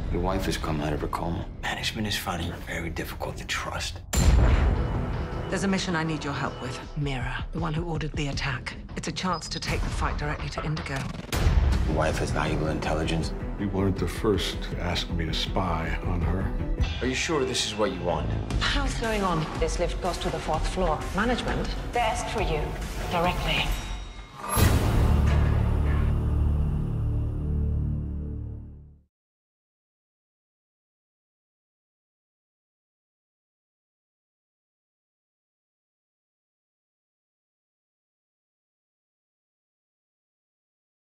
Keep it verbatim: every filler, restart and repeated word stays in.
Your wife has come out of her coma. Management is finding her very difficult to trust. There's a mission I need your help with. Mira, the one who ordered the attack. It's a chance to take the fight directly to Indigo. Your wife has valuable intelligence. You weren't the first to ask me to spy on her. Are you sure this is what you want? How's going on? This lift goes to the fourth floor. Management, they asked for you directly.